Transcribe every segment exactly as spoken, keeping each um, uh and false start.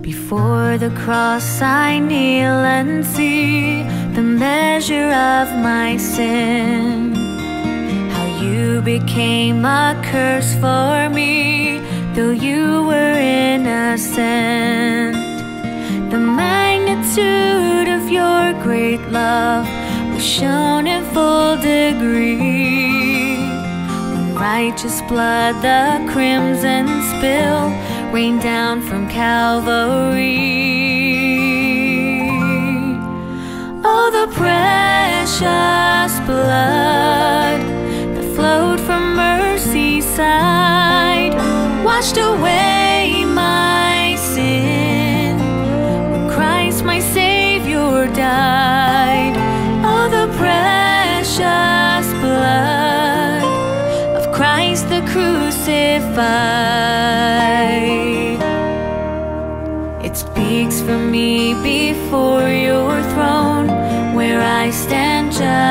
Before the cross I kneel and see the measure of my sin. How you became a curse for me, though you were innocent. The magnitude of your great love was shown in full degree. When righteous blood, the crimson spill, rained down from Calvary. Oh, the precious blood that flowed from mercy's side, washed away my sin when Christ my Savior died. Oh, the precious blood of Christ the crucified. It speaks for me before your throne, where I stand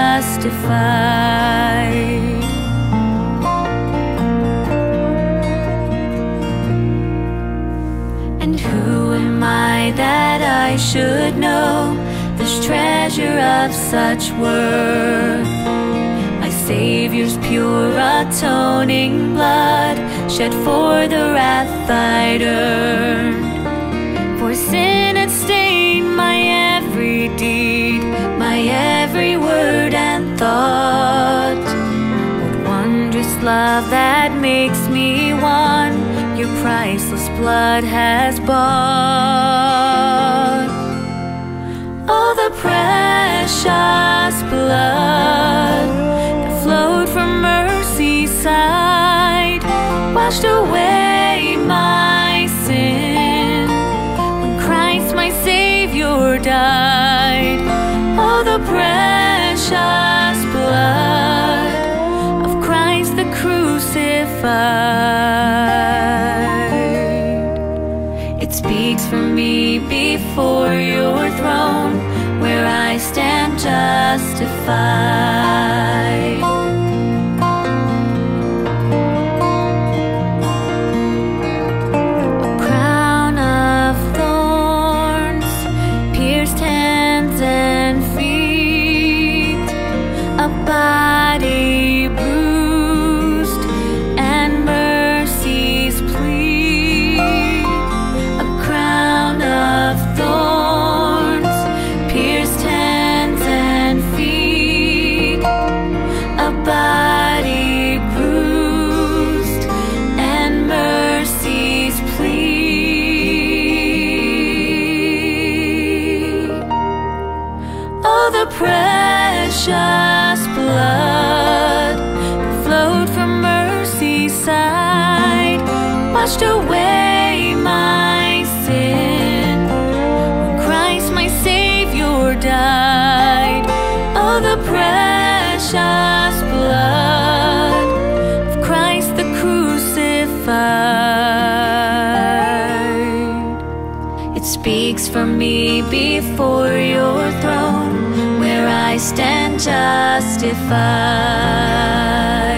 justified. And who am I that I should know this treasure of such worth? My Savior's pure atoning blood, shed for the wrath I'd earned. For sin had stained my every deed, my every word and thought. What wondrous love that makes me one your priceless blood has bought. Oh, the precious blood that flowed from mercy's side, washed away my sin when Christ my Savior died. Oh, the precious blood of Christ the crucified. It speaks for me before your throne, where I stand justified. A crown of thorns pierced hands and feet, a body bruised and mercy's plea. A crown of thorns pierced hands and feet, a body bruised and mercy's plea. Oh, the precious blood that flowed from mercy's side, washed away my sin when Christ my Savior died. Oh, the precious blood of Christ the crucified. It speaks for me before your throne, where I stand justified.